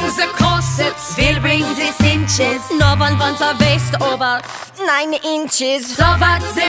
the corsets will bring the cinches. No one wants a waist over 9 inches. so that